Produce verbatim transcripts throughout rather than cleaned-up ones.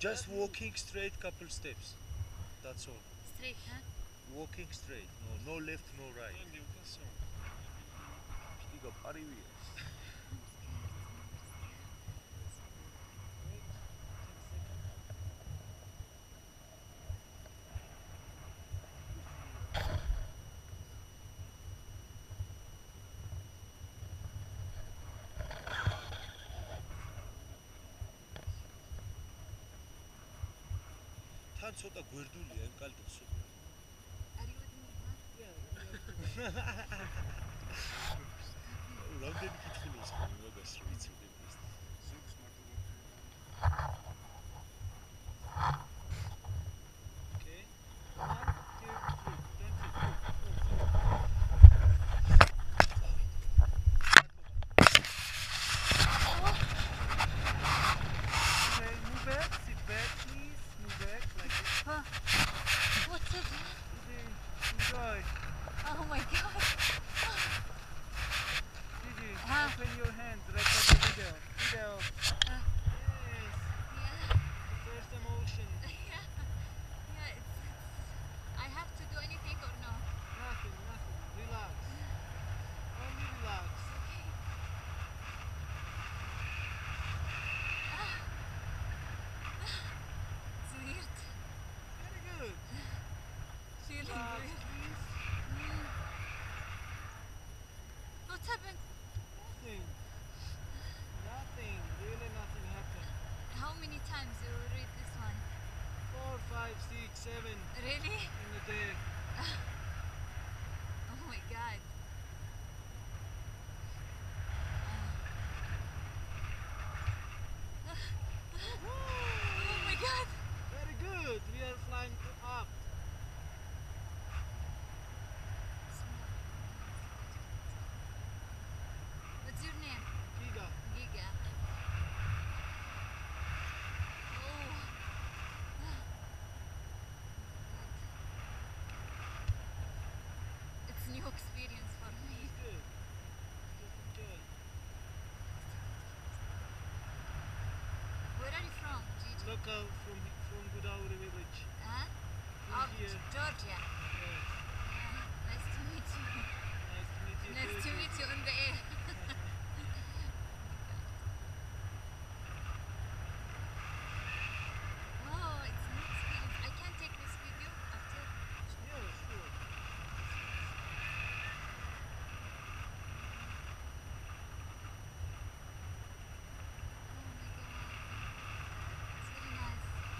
Just walking straight couple steps. That's all. Straight, huh? Walking straight. No, no left, no right. Stiga parivi. თან ცოტა გვერდულია, იმ კალიტად ცოტა. Are you with me, huh? რამდენი კითხილობს ხომ მაგას რო იცოდე ეს. Okay. One, two, three. That's it. Okay, move back, sit back, please. Move back like this. Huh? What's it? Easy. Enjoy. Oh my god. Gigi, Huh? open your hands, record the video. Video. Uh, Yes. yeah. The first emotion. Yeah. Yeah, it's, it's... I have to do anything or no? Nothing, nothing. Relax. Only relax. Okay. It's weird. Very good. Feeling Relax, weird. please. Mm. What happened? Nothing. Nothing. Really nothing happened. How many times you read this one? Four, five, six, seven Really? in a day. Oh my god. Oh my god. Very good. We are flying up. What's your name? Giga. Giga. Oh. It's new experience for me. Good. Just enjoy. Where are you from, Gigi? Local from from Godavari village. Huh? From Oh, here. Georgia. Yes. Yeah. Nice to meet you. Nice to meet you. Nice too, to Gigi. meet you in the air. Oh, it's new experience. I can take this video after. Yeah, sure. Oh my god. It's very nice.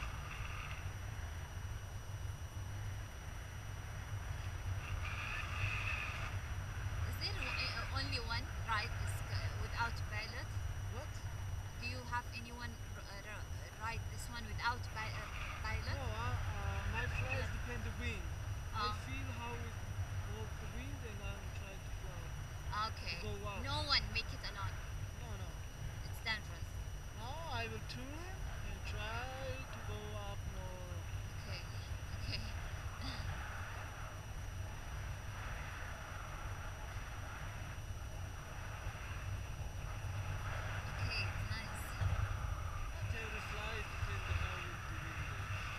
Is there o- uh, only one ride this, uh, without pilot? What? Do you have anyone r- uh, r- ride this one without pi- uh, pilot? No, uh, uh, my flies depend the wind. I Oh. feel how it holds the wind and I'm trying to fly. Okay. Go up. No one make it alone. No, no. It's dangerous. Now I will turn and try to go up more. Okay. Okay. Okay, it's nice. Not every flies depend on how the wind is.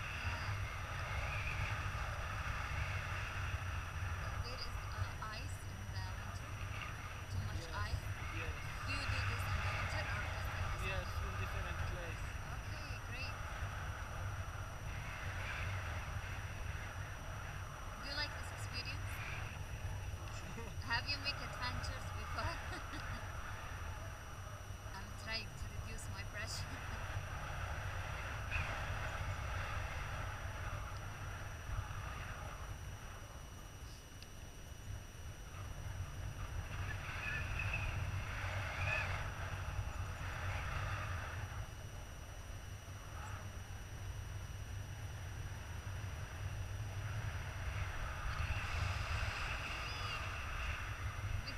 There is uh, ice in the winter. Too much Yes. ice. Yes. Do you do this in the winter or just in the Yes, summer? in different place. Okay, great. Do you like this experience? Have you make adventures before? I'm trying to reduce my pressure. Big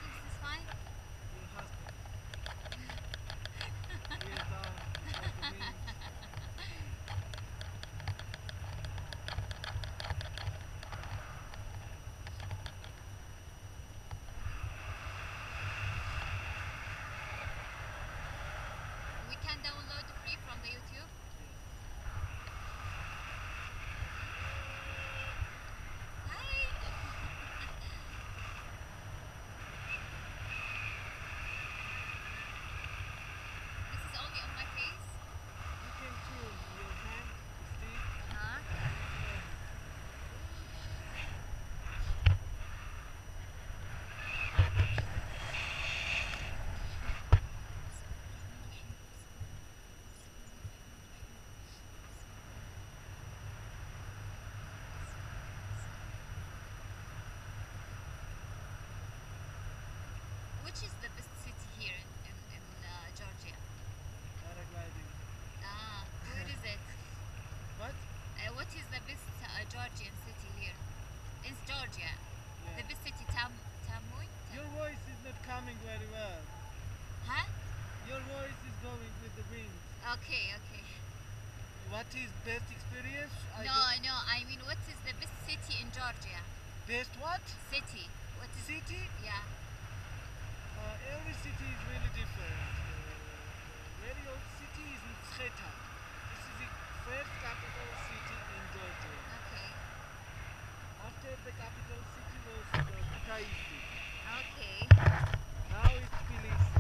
which is the best city here in, in, in uh, Georgia? Paragliding. Ah, where is it? What? Uh, what is the best uh, Georgian city here? In Georgia. Yeah. The best city, Tam, Tamuy? Your voice is not coming very well. Huh? Your voice is going with the wind. Okay, okay. What is best experience? I No, don't- no, I mean, what is the best city in Georgia? Best what? City. What is City? Yeah. Uh, every city is really different. Uh, very old city is Mtskheta. This is the first capital city in Georgia. Okay. After the capital city was uh, Kutaisi. Okay. Now it's Tbilisi.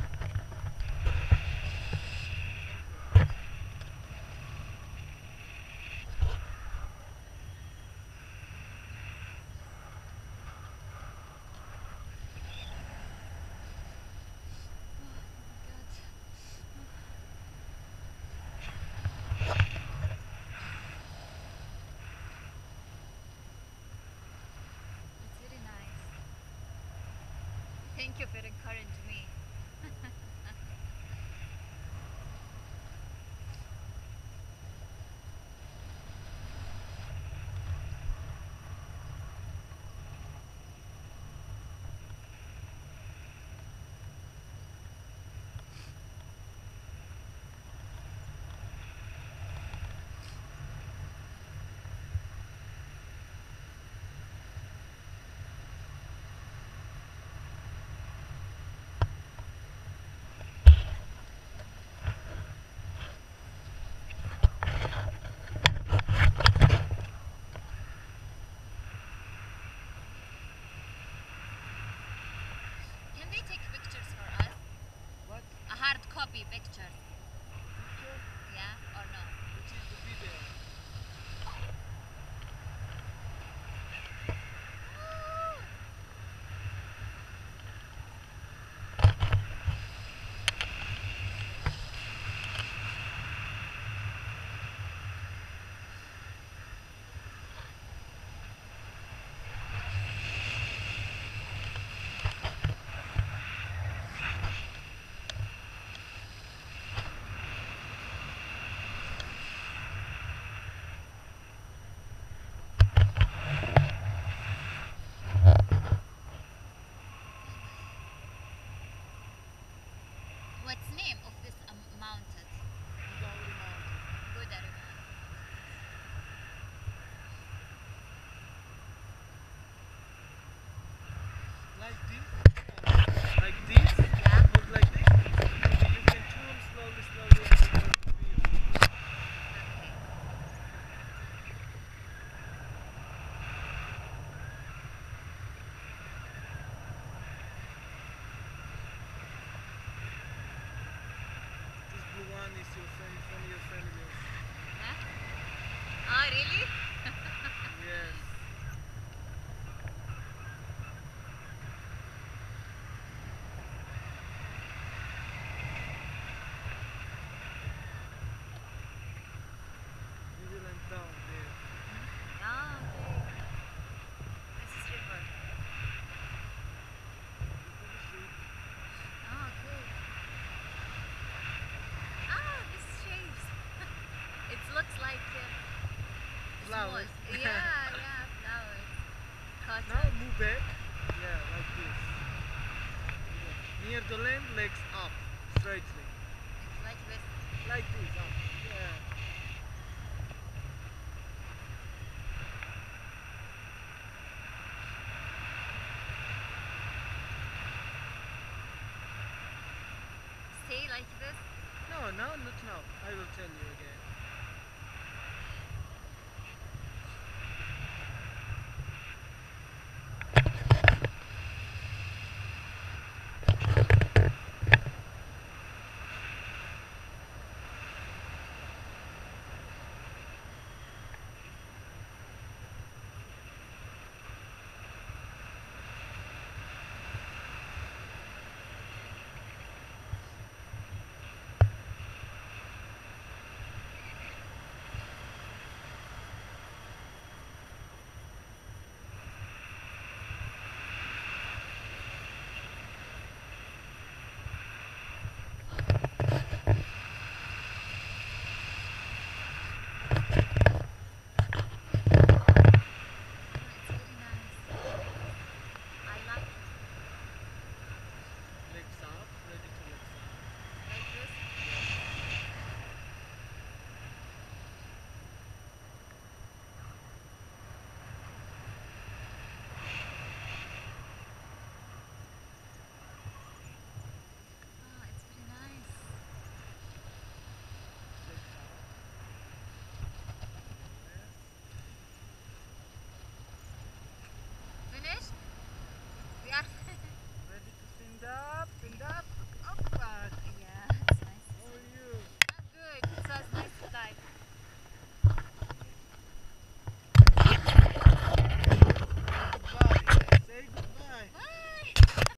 It's very nice. Thank you for encouraging me. Can they take pictures for us? What? A hard copy picture. Picture? Yeah or no? Which is the video? What's name of this um, mountain? Godavari Mountain. Godari Mountain. Like this? Like this? Yeah. Move like this? You can turn slowly, slowly and you will be- Okay. This blue one is your friend from your family. Huh? Ah, really? Yes. We will end down there. Ah, okay. This is river. Ah, okay. Ah, this shapes. It looks like uh, Flowers. small. Yeah, yeah, flowers. Now Cotton. move back. Yeah, like this. Near the land, legs up. Straightly. Like this. Like this, up. Yeah. Stay like this. No, no, not now. I will tell you again.